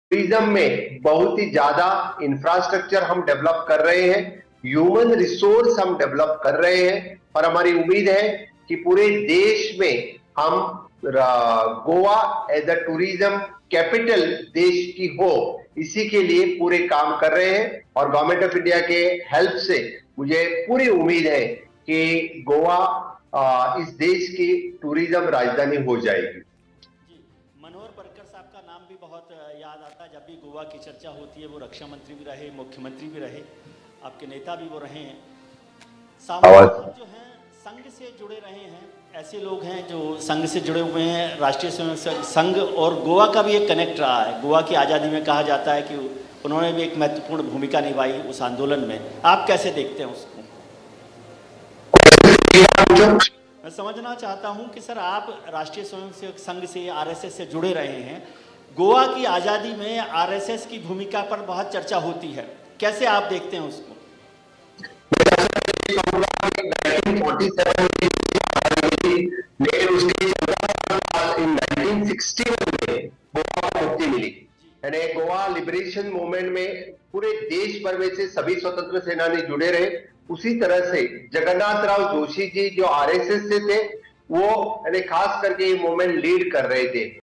Tourism में बहुत ही ज्यादा इंफ्रास्ट्रक्चर हम डेवलप कर रहे हैं, ह्यूमन रिसोर्स हम डेवलप कर रहे हैं और हमारी उम्मीद है कि पूरे देश में हम Goa as a tourism capital देश की हो, इसी के लिए पूरे काम कर रहे हैं और गवर्नमेंट ऑफ इंडिया के हेल्प से मुझे पूरी उम्मीद है कि गोवा इस देश की टूरिज्म राजधानी हो जाएगी। जी, मनोहर पर्रिकर साहब का नाम भी बहुत याद आता है। जब भी गोवा की चर्चा होती है, वो रक्षा मंत्री भी रहे, मुख्यमंत्री भी रहे, आपके नेता भी वो रहे हैं। सामाजिक जो हैं संघ से जुड़े रहे हैं, ऐसे लोग हैं जो संघ से जुड़े हुए हैं। राष्ट्रीय स्वयंसेवक संघ और गोवा का भी एक कनेक्ट रहा है। गोवा की आज़ादी में कहा जाता है कि उन्होंने भी एक महत्वपूर्ण भूमिका निभाई उस आंदोलन में। आप कैसे देखते हैं उसको? मैं समझना चाहता हूं कि सर, आप राष्ट्रीय स्वयंसेवक संघ से, आरएसएस से जुड़े रहे हैं। गोवा की आज़ादी में आरएसएस की भूमिका पर बहुत चर्चा होती है, कैसे आप देखते हैं उसको? 1947 लेकिन उसके 1961 में गोवा को मुक्ति मिली। यानी गोवा लिबरेशन मूवमेंट में पूरे देश भर में से सभी स्वतंत्र सेनानी जुड़े रहे। उसी तरह से जगन्नाथ राव जोशी जी जो आरएसएस से थे, वो यानी खास करके ये मूवमेंट लीड कर रहे थे।